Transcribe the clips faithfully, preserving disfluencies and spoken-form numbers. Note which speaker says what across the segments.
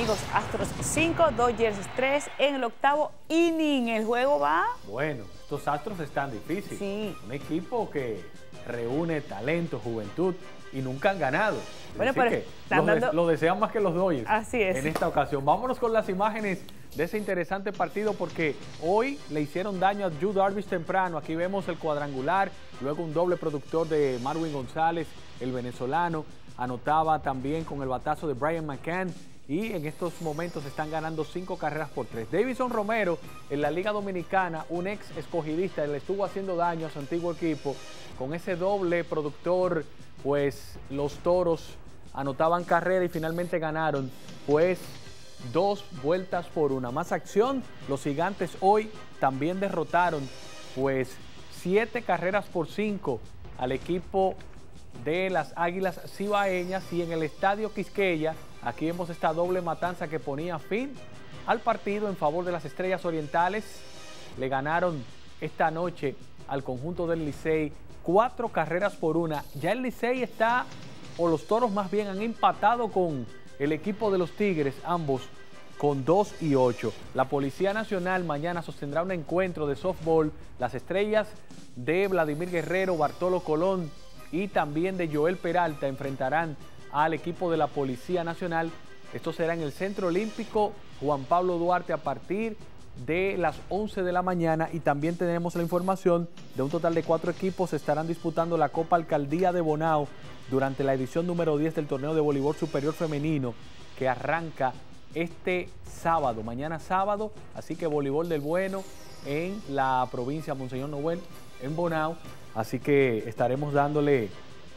Speaker 1: dos Astros cinco, Dodgers tres en el octavo inning. El juego va...
Speaker 2: Bueno, estos Astros están difíciles.
Speaker 1: Sí.
Speaker 2: Un equipo que reúne talento, juventud y nunca han ganado.
Speaker 1: Bueno,
Speaker 2: pero
Speaker 1: pero
Speaker 2: lo,
Speaker 1: dando...
Speaker 2: de, lo desean más que los Dodgers.
Speaker 1: Así es.
Speaker 2: En esta ocasión. Vámonos con las imágenes de ese interesante partido porque hoy le hicieron daño a Yu Darvish temprano. Aquí vemos el cuadrangular, luego un doble productor de Marwin González, el venezolano. Anotaba también con el batazo de Brian McCann y en estos momentos están ganando cinco carreras por tres. Davison Romero en la Liga Dominicana, un ex escogidista, le estuvo haciendo daño a su antiguo equipo. Con ese doble productor, pues los Toros anotaban carrera y finalmente ganaron, pues dos vueltas por una. Más acción, los Gigantes hoy también derrotaron, pues siete carreras por cinco al equipo de las Águilas Cibaeñas, y en el Estadio Quisqueya, aquí vemos esta doble matanza que ponía fin al partido en favor de las Estrellas Orientales. Le ganaron esta noche al conjunto del Licey cuatro carreras por una. Ya el Licey está, o los Toros más bien, han empatado con el equipo de los Tigres, ambos con dos y ocho. La Policía Nacional mañana sostendrá un encuentro de softball. Las Estrellas de Vladimir Guerrero, Bartolo Colón y también de Joel Peralta enfrentarán al equipo de la Policía Nacional. Esto será en el Centro Olímpico Juan Pablo Duarte a partir de las once de la mañana. Y también tenemos la información de un total de cuatro equipos estarán disputando la Copa Alcaldía de Bonao durante la edición número diez del torneo de voleibol superior femenino que arranca este sábado, mañana sábado. Así que voleibol del bueno en la provincia Monseñor Noel, en Bonao. Así que estaremos dándole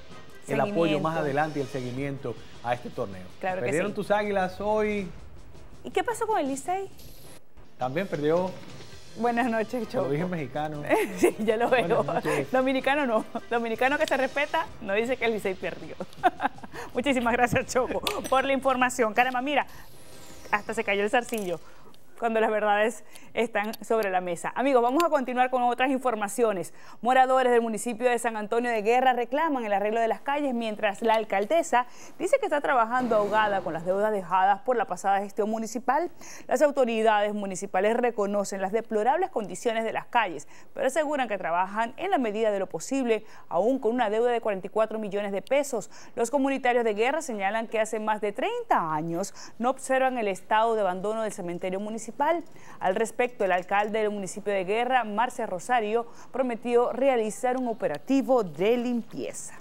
Speaker 2: el apoyo más adelante y el seguimiento a este torneo.
Speaker 1: Claro que
Speaker 2: Perdieron
Speaker 1: sí.
Speaker 2: tus Águilas hoy.
Speaker 1: ¿Y qué pasó con el Licey?
Speaker 2: También perdió.
Speaker 1: Buenas noches, Choco.
Speaker 2: Lo dije en mexicano.
Speaker 1: Sí, ya lo veo.
Speaker 2: Buenas
Speaker 1: Dominicano no. Dominicano que se respeta no dice que el Licey perdió. Muchísimas gracias, Choco, por la información. Caramba, mira, hasta se cayó el zarcillo cuando las verdades están sobre la mesa. Amigos, vamos a continuar con otras informaciones. Moradores del municipio de San Antonio de Guerra reclaman el arreglo de las calles, mientras la alcaldesa dice que está trabajando ahogada con las deudas dejadas por la pasada gestión municipal. Las autoridades municipales reconocen las deplorables condiciones de las calles, pero aseguran que trabajan en la medida de lo posible, aún con una deuda de cuarenta y cuatro millones de pesos. Los comunitarios de Guerra señalan que hace más de treinta años no observan el estado de abandono del cementerio municipal. Al respecto, el alcalde del municipio de Guerra, Marce Rosario, prometió realizar un operativo de limpieza.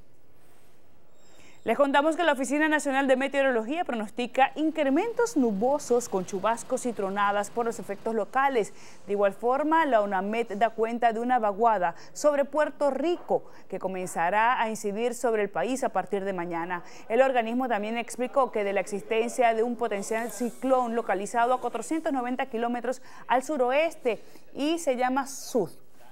Speaker 1: Les contamos que la Oficina Nacional de Meteorología pronostica incrementos nubosos con chubascos y tronadas por los efectos locales. De igual forma, la UNAMED da cuenta de una vaguada sobre Puerto Rico que comenzará a incidir sobre el país a partir de mañana. El organismo también explicó que de la existencia de un potencial ciclón localizado a cuatrocientos noventa kilómetros al suroeste y se llama Sud.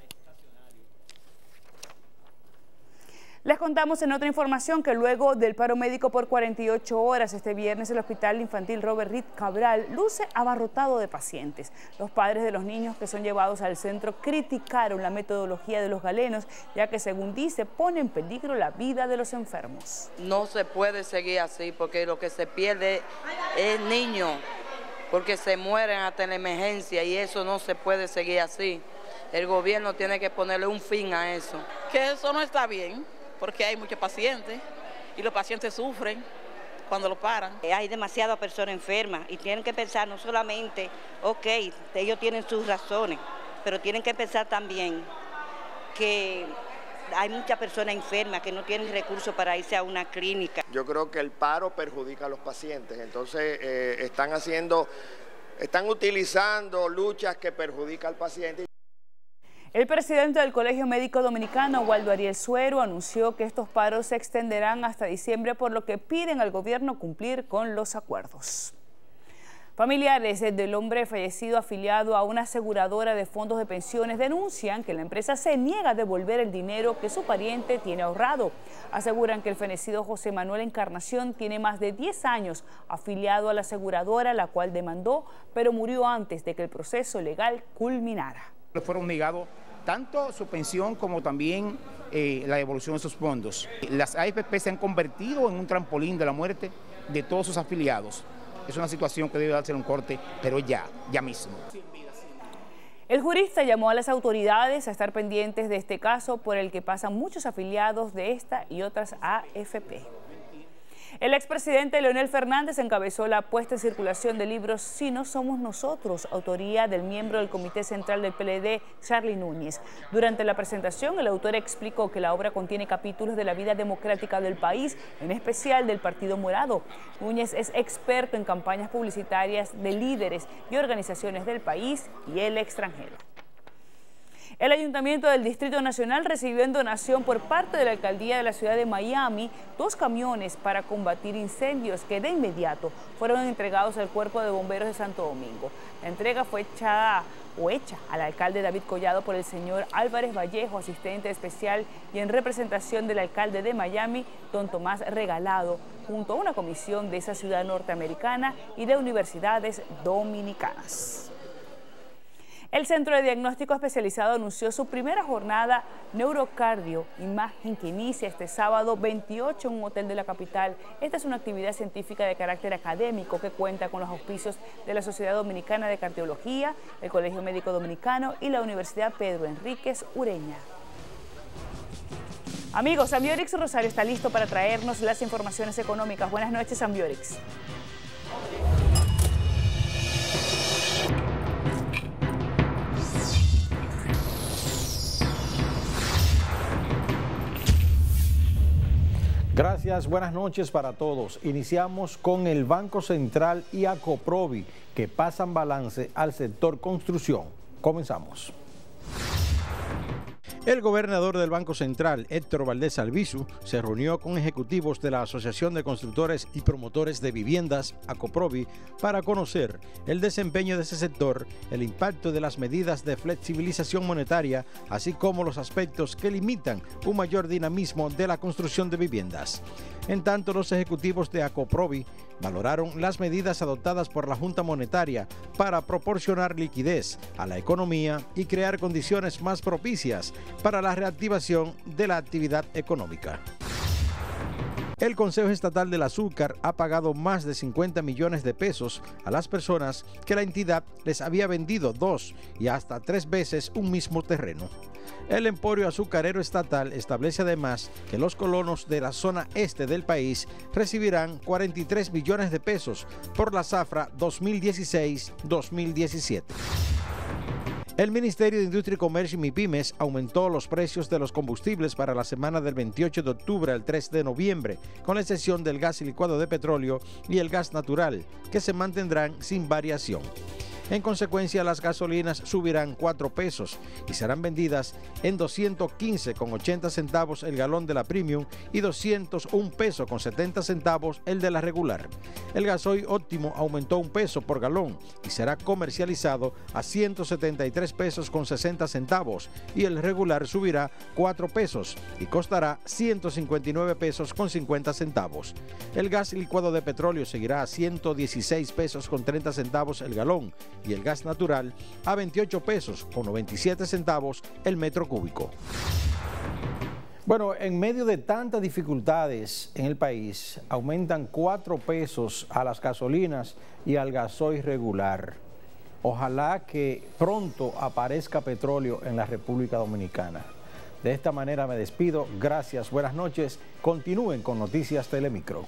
Speaker 1: Les contamos en otra información que luego del paro médico por cuarenta y ocho horas este viernes, el Hospital Infantil Robert Reed Cabral luce abarrotado de pacientes. Los padres de los niños que son llevados al centro criticaron la metodología de los galenos, ya que, según dice, pone en peligro la vida de los enfermos.
Speaker 3: No se puede seguir así porque lo que se pierde es niño, porque se mueren hasta en la emergencia y eso no se puede seguir así. El gobierno tiene que ponerle un fin a eso.
Speaker 4: Que eso no está bien, porque hay muchos pacientes y los pacientes sufren cuando lo paran.
Speaker 5: Hay demasiadas personas enfermas y tienen que pensar no solamente, ok, ellos tienen sus razones, pero tienen que pensar también que hay muchas personas enfermas que no tienen recursos para irse a una clínica.
Speaker 6: Yo creo que el paro perjudica a los pacientes, entonces eh, están haciendo, están utilizando luchas que perjudican al paciente.
Speaker 1: El presidente del Colegio Médico Dominicano, Waldo Ariel Suero, anunció que estos paros se extenderán hasta diciembre, por lo que piden al gobierno cumplir con los acuerdos. Familiares del hombre fallecido afiliado a una aseguradora de fondos de pensiones denuncian que la empresa se niega a devolver el dinero que su pariente tiene ahorrado. Aseguran que el fenecido José Manuel Encarnación tiene más de diez años afiliado a la aseguradora, la cual demandó, pero murió antes de que el proceso legal culminara.
Speaker 7: Le fueron negados tanto su pensión como también eh, la devolución de sus fondos. Las A F P se han convertido en un trampolín de la muerte de todos sus afiliados. es una situación que debe darse un corte, pero ya, ya mismo.
Speaker 1: El jurista llamó a las autoridades a estar pendientes de este caso por el que pasan muchos afiliados de esta y otras A F P. El expresidente Leonel Fernández encabezó la puesta en circulación del libro Si no somos nosotros, autoría del miembro del Comité Central del P L D, Charly Núñez. Durante la presentación, el autor explicó que la obra contiene capítulos de la vida democrática del país, en especial del Partido Morado. Núñez es experto en campañas publicitarias de líderes y organizaciones del país y el extranjero. El Ayuntamiento del Distrito Nacional recibió en donación por parte de la Alcaldía de la Ciudad de Miami dos camiones para combatir incendios que de inmediato fueron entregados al Cuerpo de Bomberos de Santo Domingo. La entrega fue echada o hecha al alcalde David Collado por el señor Álvarez Vallejo, asistente especial, y en representación del alcalde de Miami, don Tomás Regalado, junto a una comisión de esa ciudad norteamericana y de universidades dominicanas. El Centro de Diagnóstico Especializado anunció su primera jornada Neurocardio Imagen que inicia este sábado veintiocho en un hotel de la capital. Esta es una actividad científica de carácter académico que cuenta con los auspicios de la Sociedad Dominicana de Cardiología, el Colegio Médico Dominicano y la Universidad Pedro Enríquez Ureña. Amigos, Ambiorix Rosario está listo para traernos las informaciones económicas. Buenas noches, Ambiorix.
Speaker 8: Gracias, buenas noches para todos. Iniciamos con el Banco Central y Acoprovi, que pasan balance al sector construcción. Comenzamos. El gobernador del Banco Central, Héctor Valdés Albizu, se reunió con ejecutivos de la Asociación de Constructores y Promotores de Viviendas, Acoprovi, para conocer el desempeño de ese sector, el impacto de las medidas de flexibilización monetaria, así como los aspectos que limitan un mayor dinamismo de la construcción de viviendas. En tanto, los ejecutivos de Acoprovi valoraron las medidas adoptadas por la Junta Monetaria para proporcionar liquidez a la economía y crear condiciones más propicias para la reactivación de la actividad económica. El Consejo Estatal del Azúcar ha pagado más de cincuenta millones de pesos a las personas que la entidad les había vendido dos y hasta tres veces un mismo terreno. El Emporio Azucarero Estatal establece además que los colonos de la zona este del país recibirán cuarenta y tres millones de pesos por la zafra dos mil dieciséis dos mil diecisiete. El Ministerio de Industria y Comercio y MIPYMES aumentó los precios de los combustibles para la semana del veintiocho de octubre al tres de noviembre, con la excepción del gas licuado de petróleo y el gas natural, que se mantendrán sin variación. En consecuencia, las gasolinas subirán cuatro pesos y serán vendidas en doscientos quince con ochenta centavos el galón de la Premium y doscientos un pesos con setenta centavos el de la regular. El gasoil óptimo aumentó un peso por galón y será comercializado a ciento setenta y tres pesos con sesenta centavos y el regular subirá cuatro pesos y costará ciento cincuenta y nueve pesos con cincuenta centavos. El gas licuado de petróleo seguirá a ciento dieciséis pesos con treinta centavos el galón y el gas natural a veintiocho pesos con noventa y siete centavos el metro cúbico.
Speaker 2: Bueno, en medio de tantas dificultades en el país, aumentan cuatro pesos a las gasolinas y al gasoil regular. Ojalá que pronto aparezca petróleo en la República Dominicana. De esta manera me despido. Gracias, buenas noches. Continúen con Noticias Telemicro.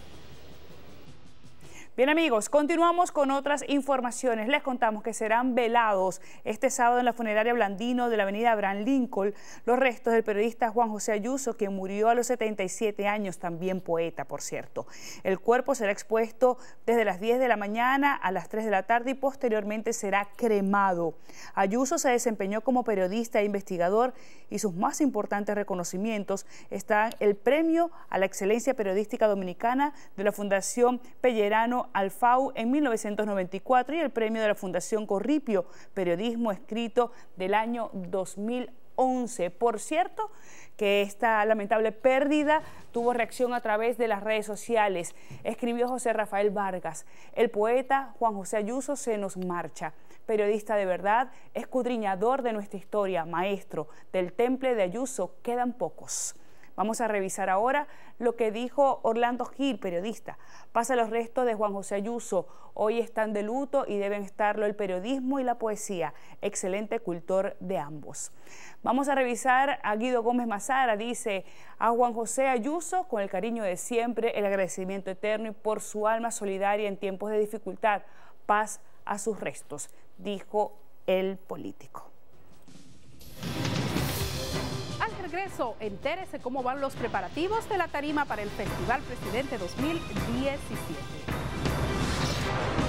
Speaker 1: Bien amigos, continuamos con otras informaciones. Les contamos que serán velados este sábado en la funeraria Blandino de la avenida Abraham Lincoln los restos del periodista Juan José Ayuso, quien murió a los setenta y siete años, también poeta, por cierto. El cuerpo será expuesto desde las diez de la mañana a las tres de la tarde y posteriormente será cremado. Ayuso se desempeñó como periodista e investigador y sus más importantes reconocimientos están el Premio a la Excelencia Periodística Dominicana de la Fundación Pellerano Alfau en mil novecientos noventa y cuatro y el premio de la Fundación Corripio, Periodismo Escrito del año dos mil once. Por cierto, que esta lamentable pérdida tuvo reacción a través de las redes sociales. Escribió José Rafael Vargas: el poeta Juan José Ayuso se nos marcha. Periodista de verdad, escudriñador de nuestra historia, maestro del temple de Ayuso, quedan pocos. Vamos a revisar ahora lo que dijo Orlando Gil, periodista. Pasa los restos de Juan José Ayuso. Hoy están de luto y deben estarlo el periodismo y la poesía. Excelente cultor de ambos. Vamos a revisar a Guido Gómez Mazara. Dice: a Juan José Ayuso, con el cariño de siempre, el agradecimiento eterno y por su alma solidaria en tiempos de dificultad. Paz a sus restos, dijo el político.
Speaker 9: Al regreso, entérese cómo van los preparativos de la tarima para el Festival Presidente dos mil diecisiete.